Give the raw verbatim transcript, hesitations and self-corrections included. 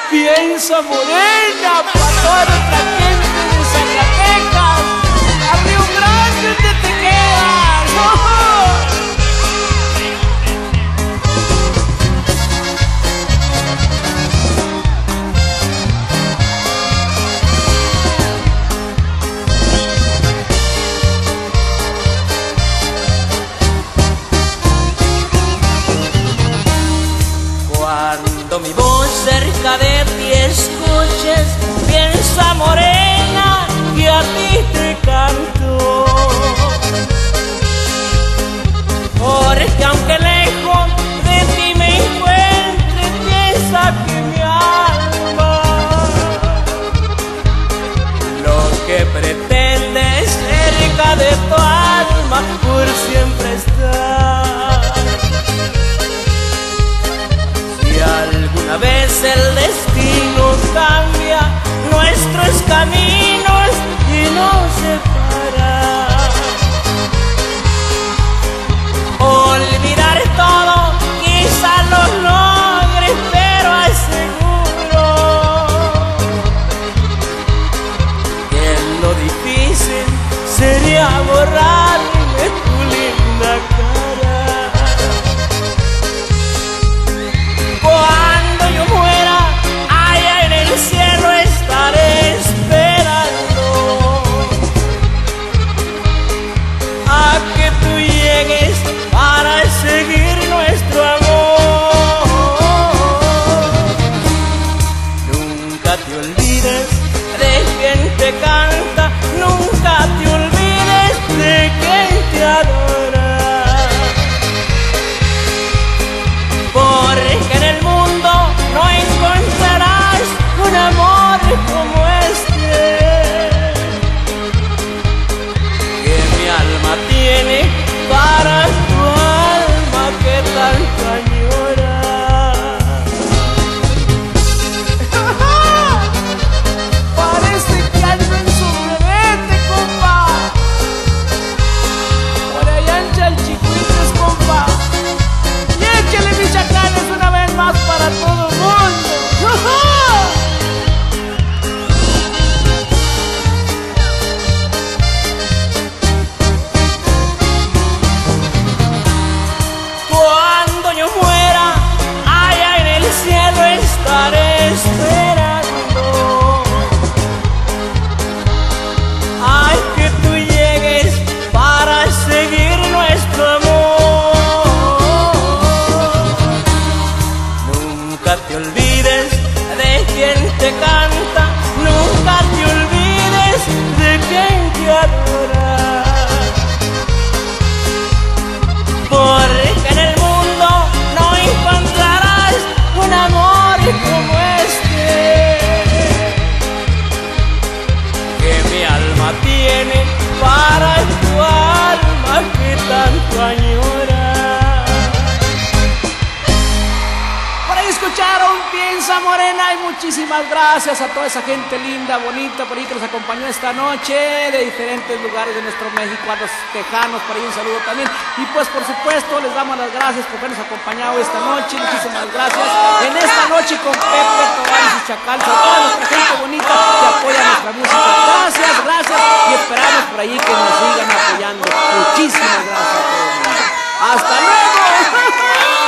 piensa morena, para toda nuestra gente de Zacatecas, a Río Grande donde te quedas. ¡Oh! Cuando mi voz cerca de ti escuches, piensa morena que a ti te canto. Porque aunque lejos de ti me encuentre, piensa que mi alma lo que pretende es cerca de tu alma por siempre estar. Alguna vez el destino cambia nuestros caminos y nos separa. Olvidar todo quizá lo logre, pero aseguro que lo difícil sería borrarme tu linda cara. Cuando yo muera, allá en el cielo estaré esperando a que tú llegues para seguir nuestro amor. Nunca te olvides de quien te canta, nunca te olvides de quien te adora. Porque en el mundo no encontrarás un amor como este que mi alma tiene para tu alma que tanto añora. Parece que ando en su brevete, compa. Por allá en Chalchicuites, compa. Y échale mis chacales una vez más para todo el mundo. Cuando yo muera, allá en el cielo estaré esperando ay que tú llegues para seguir nuestro amor. Nunca te olvides de quien te canta, nunca te olvides de quien te adora. Porque en el mundo no encontrarás un amor como este que mi alma tiene para tu alma que tanto añora. Por ahí escucharon Piensa Morena y muchísimas gracias a toda esa gente linda, bonita, por ahí que nos acompañó esta noche de diferentes lugares de nuestro México, a los tejanos, por ahí un saludo también. Y pues por supuesto les damos las gracias por habernos acompañado esta noche, muchísimas gracias. En esta noche con Pepe Tobar y su chacal, a toda nuestra gente bonita que apoya nuestra música. Gracias, gracias y esperamos por ahí que nos sigan apoyando. Muchísimas gracias a todos. ¡Hasta luego!